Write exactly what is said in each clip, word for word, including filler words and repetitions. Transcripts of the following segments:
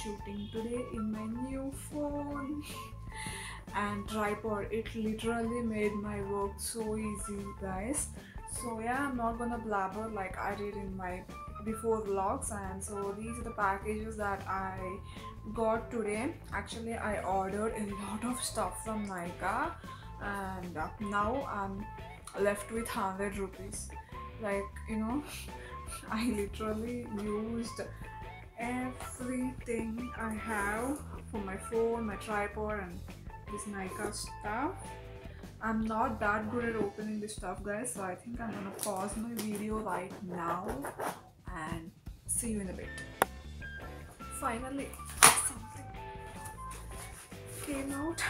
shooting today in my new phone and tripod. It literally made my work so easy, guys. So yeah, I'm not gonna blabber like I did in my before vlogs. And so these are the packages that I got today. Actually, I ordered a lot of stuff from Nykaa, and uh, now I'm left with one hundred rupees. Like, you know, I literally used everything I have for my phone, my tripod, and this Nykaa stuff. I'm not that good at opening this stuff, guys, so I think I'm gonna pause my video right now and see you in a bit. Finally, something came out.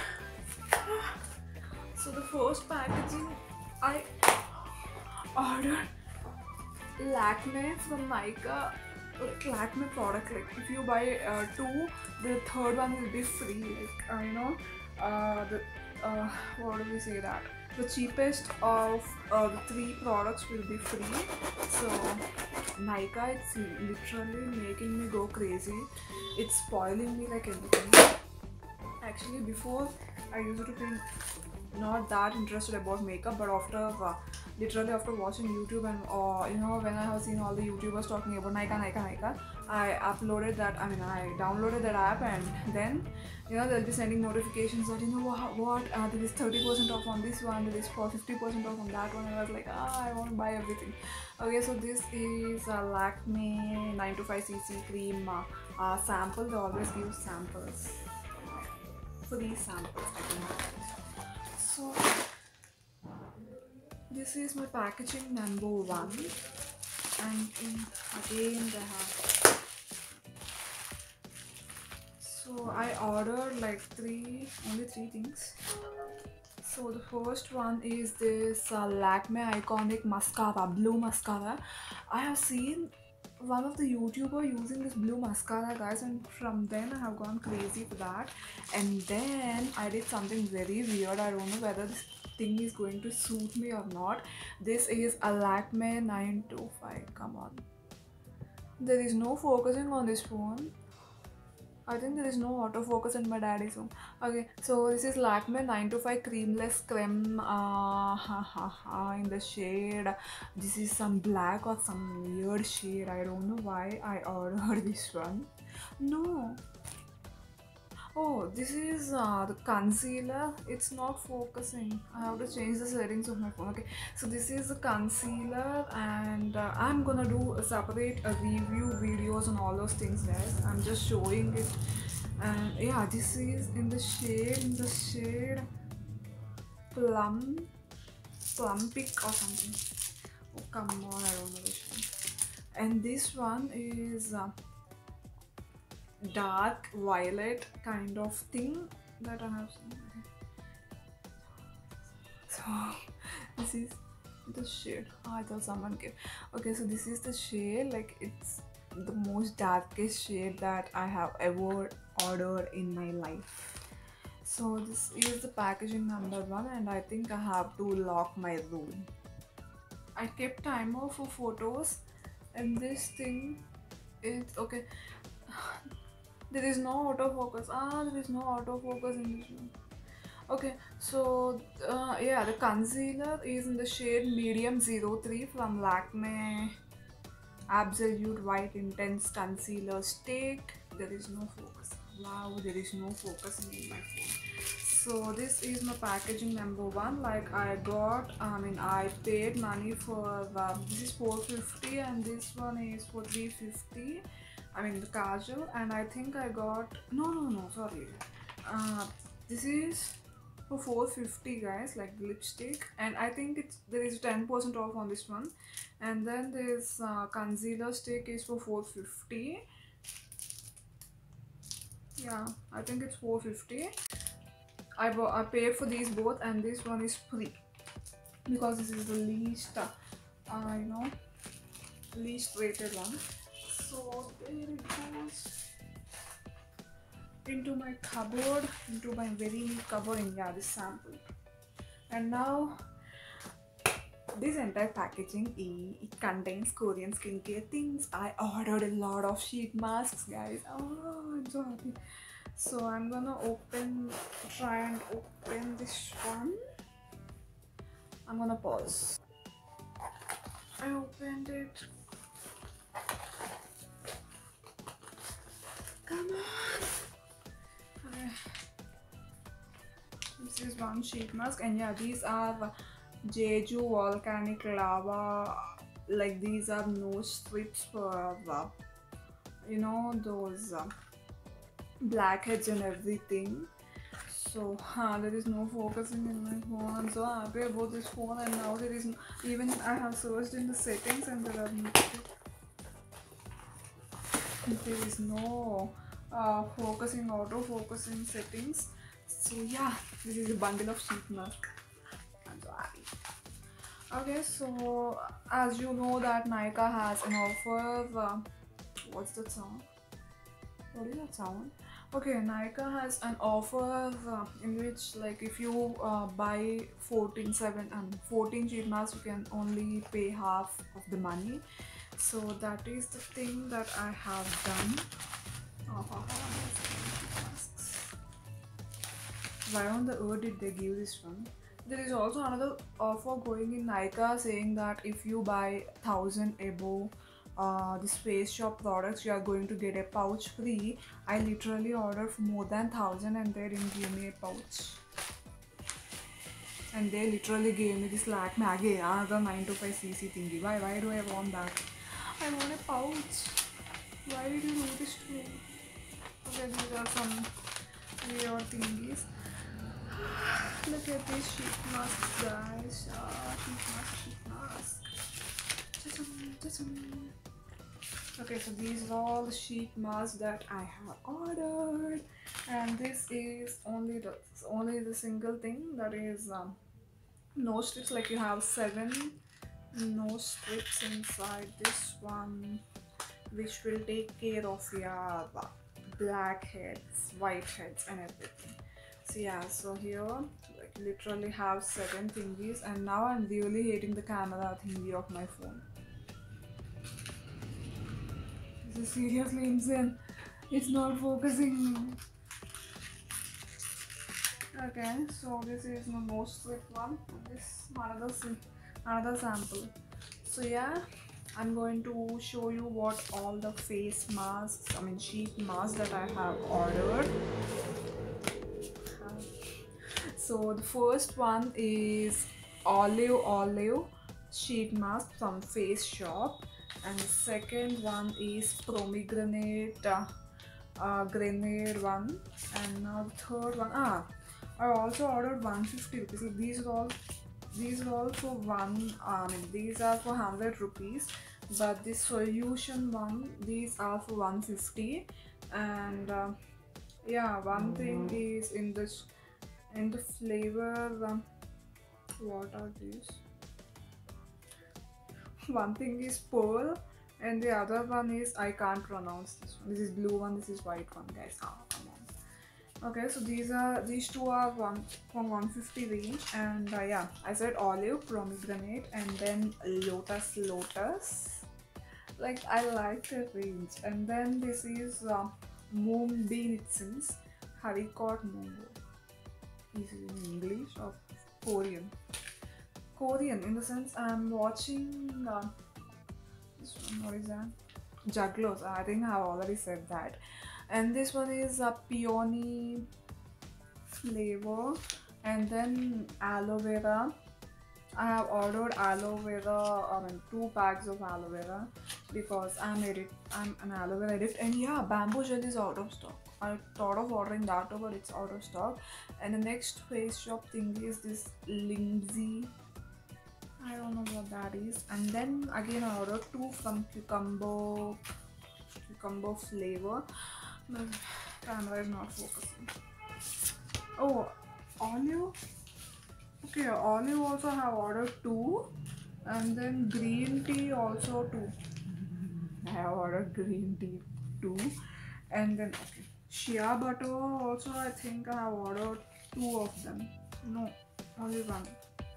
So the first packaging I ordered Lakme from Nykaa. Like Lakme product, like if you buy uh, two, the third one will be free. Like uh, you know, uh, the uh, what do we say that? The cheapest of uh, the three products will be free. So Nykaa, it's literally making me go crazy. It's spoiling me like anything. Actually, before I used to be not that interested about makeup, but after uh, literally after watching YouTube and uh, you know, when I have seen all the YouTubers talking about Nykaa, Nykaa, Nykaa, I uploaded that, I mean I downloaded that app, and then you know they'll be sending notifications that, you know, what, what uh, there is thirty percent off on this one, there is for fifty percent off on that one, and I was like, ah, I want to buy everything. Okay, so this is a Lakme nine to five C C cream uh, uh, sample. They always give samples, free samples, I think. So this is my packaging number one, and in, again they have. So I ordered like three, only three things. So the first one is this uh, Lakme Iconic Mascara, blue mascara. I have seen one of the YouTuber using this blue mascara, guys, and from then I have gone crazy for that. And then I did something very weird. I don't know whether this thing is going to suit me or not. This is a Lakme nine two five. Come on, there is no focusing on this phone. I think there is no autofocus in my daddy's room. Okay, so this is Lakme nine to five Creamless Creme uh, ha, ha, ha, in the shade. This is some black or some weird shade. I don't know why I ordered this one. No. Oh, this is uh, the concealer. It's not focusing. I have to change the settings of my phone. Okay, so this is the concealer, and uh, I'm gonna do a separate uh, review videos on all those things, guys. I'm just showing it, and yeah, this is in the shade, in the shade plum, plum pick or something. Oh come on, I don't know which one. And this one is. Uh, dark violet kind of thing that I have seen. So this is the shade. Oh, I thought someone gave. Okay, so this is the shade. Like, it's the most darkest shade that I have ever ordered in my life. So this is the packaging number one, and I think I have to lock my room. I kept timer for photos, and this thing is okay. There is no autofocus. Ah, there is no autofocus in this one. Okay, so uh, yeah, the concealer is in the shade Medium zero three from Lakme Absolute White Intense Concealer Stick. There is no focus. Wow, there is no focus in my phone. So this is my packaging number one. Like, I got, I mean, I paid money for uh, this is four fifty, and this one is for three fifty. I mean the kajal, and I think I got no no no sorry uh, this is for four fifty, guys, like the lipstick, and I think it's there is ten percent off on this one. And then this uh, concealer stick is for four fifty. Yeah, I think it's four fifty. I, I paid for these both, and this one is free because this is the least uh, uh, you know least rated one. So there it goes into my cupboard, into my very neat cupboard, and yeah, this sample. And now this entire packaging i- it contains Korean skincare things. I ordered a lot of sheet masks, guys. Oh, I'm so happy. So I'm gonna open, try and open this one. I'm gonna pause. I opened it. Come on. Okay. This is one sheet mask, and yeah, these are Jeju volcanic lava. Like these are nose strips for uh, you know those uh, blackheads and everything. So huh, there is no focusing in my phone. I'm so happy about this phone, and now there is no, even I have searched in the settings and there are there is no uh, focusing auto focusing settings. So yeah, this is a bundle of sheet mask. I'm so happy. Okay, so as you know that Nykaa has an offer. Uh, what's that sound? What is that sound? Okay, Nykaa has an offer uh, in which, like, if you uh, buy fourteen seven and fourteen sheet masks, you can only pay half of the money. So that is the thing that I have done. Oh, oh, oh, masks. Why on the earth did they give this one? There is also another offer going in Nykaa saying that if you buy thousand above uh, this Face Shop products, you are going to get a pouch free. I literally ordered for more than thousand and they didn't give me a pouch. And they literally gave me this Lakme again, another nine to five C C thingy. Why? Why do I want that? I want a pouch. Why did you do this to me? Okay, these are some weird thingies. Look at these sheet masks, guys. Ah, sheet mask, sheet mask. Ta-dum, ta-dum. Okay, so these are all the sheet masks that I have ordered, and this is only the only the single thing that is um, nose strips. Like you have seven nose strips inside this one, which will take care of your blackheads, whiteheads, and everything. So yeah, so here like literally have seven thingies, and now I'm really hating the camera thingy of my phone. This is seriously insane. It's not focusing. Okay, so this is my most strip one. This another another sample. So yeah, I'm going to show you what all the face masks, I mean sheet masks that I have ordered. So the first one is olive olive sheet mask from Face Shop, and the second one is pomegranate uh, uh, grenade one, and now the third one, ah I also ordered one hundred fifty rupees. These are all these are all for one I mean these are for one hundred rupees, but this solution one, these are for one hundred fifty. And uh, yeah, one thing is in this in the flavor um, what are these? One thing is pearl and the other one is I can't pronounce this one. This is blue one, this is white one, guys. Oh, come on. Okay, so these are these two are one from one hundred fifty range, and uh, yeah, I said olive, pomegranate, and then lotus lotus. Like I like the range. And then this is uh, moonbeam, it says haricot mango. Is it in English or Korean? Korean, in the sense I'm watching uh, this one. What is that? Jugglers. I think I've already said that. And this one is a peony flavor, and then aloe vera. I have ordered aloe vera, I mean two packs of aloe vera because I'm edit, I'm an aloe vera addict. And yeah, bamboo gel is out of stock. I thought of ordering that too, but it's out of stock. And the next Face Shop thing is this Lindsay. I don't know what that is. And then again I ordered two from cucumber cucumber flavor. The camera is not focusing. Oh, olive. Okay, olive also have ordered two, and then green tea also two. I have ordered green tea two, and then okay, shea butter also I think I have ordered two of them. No, only one.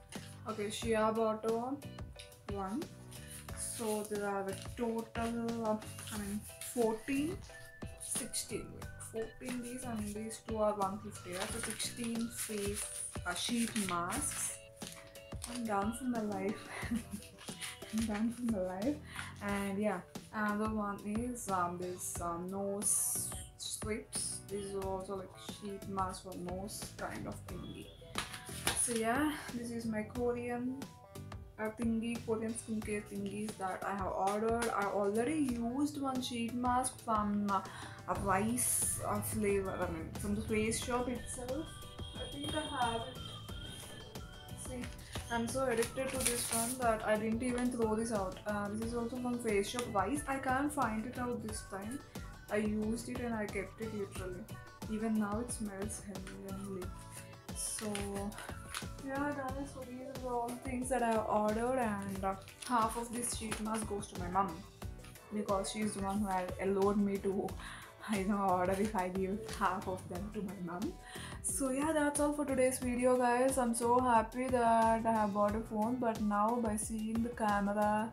Okay, shea butter one. So there are a total of, I mean, fourteen, sixteen. Wait, fourteen these and these two are one fifty. Yeah? So sixteen face uh, sheet masks. I'm done for my life. I'm done for my life. And yeah, another one is um this um, nose strips. These are also like sheet mask for nose kind of thingy. So yeah, this is my Korean uh, thingy, Korean skincare thingies that I have ordered. I already used one sheet mask from uh, a rice uh, flavor, I mean from the face shop itself. I think I have it. See, I'm so addicted to this one that I didn't even throw this out. Uh, this is also from face shop rice. I can't find it out this time. I used it and I kept it literally. Even now it smells heavenly. So yeah guys, so these are all things that I have ordered, and uh, half of this sheet mask goes to my mom because she's the one who had allowed me to I know order if I give half of them to my mom. So yeah, that's all for today's video guys. I'm so happy that I have bought a phone, but now by seeing the camera,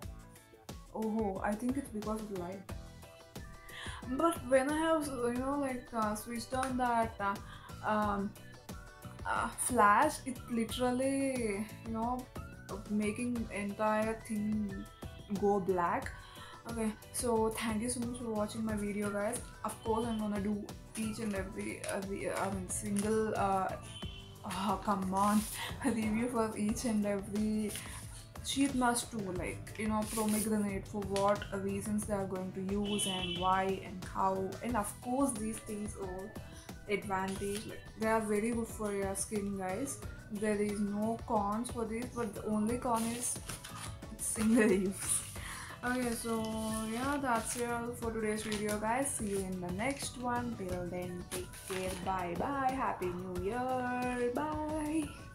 oh I think it's because of the light. But when I have you know like uh, switched on that uh, um, uh, flash, it literally you know making entire thing go black. Okay, so thank you so much for watching my video guys. Of course I'm gonna do each and every, every I mean single uh, uh come on review for each and every sheet mask too, like you know pomegranate, for what reasons they are going to use and why and how, and of course these things are advantage, like they are very good for your skin guys. There is no cons for this, but the only con is it's single use. Okay, so yeah, that's it all for today's video guys. See you in the next one. Till then, take care. Bye bye. Happy New Year. Bye.